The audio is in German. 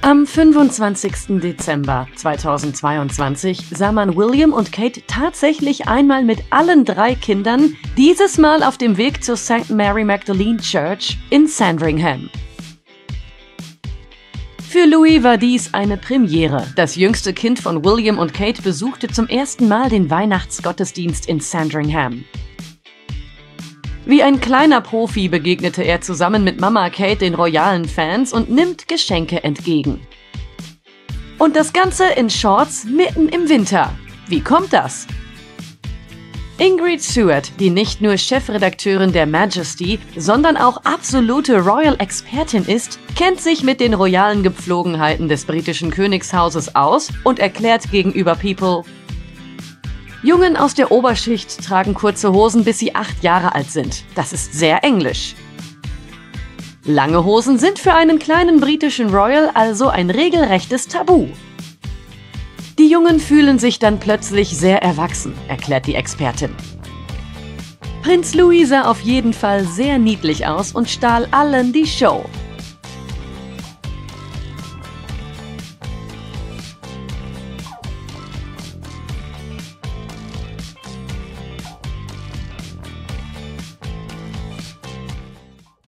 Am 25. Dezember 2022 sah man William und Kate tatsächlich einmal mit allen 3 Kindern, dieses Mal auf dem Weg zur St. Mary Magdalene Church in Sandringham. Für Louis war dies eine Premiere. Das jüngste Kind von William und Kate besuchte zum ersten Mal den Weihnachtsgottesdienst in Sandringham. Wie ein kleiner Profi begegnete er zusammen mit Mama Kate den royalen Fans und nimmt Geschenke entgegen. Und das Ganze in Shorts mitten im Winter. Wie kommt das? Ingrid Stewart, die nicht nur Chefredakteurin der Majesty, sondern auch absolute Royal-Expertin ist, kennt sich mit den royalen Gepflogenheiten des britischen Königshauses aus und erklärt gegenüber People: Jungen aus der Oberschicht tragen kurze Hosen, bis sie 8 Jahre alt sind. Das ist sehr englisch. Lange Hosen sind für einen kleinen britischen Royal also ein regelrechtes Tabu. Die Jungen fühlen sich dann plötzlich sehr erwachsen, erklärt die Expertin. Prinz Louis sah auf jeden Fall sehr niedlich aus und stahl allen die Show.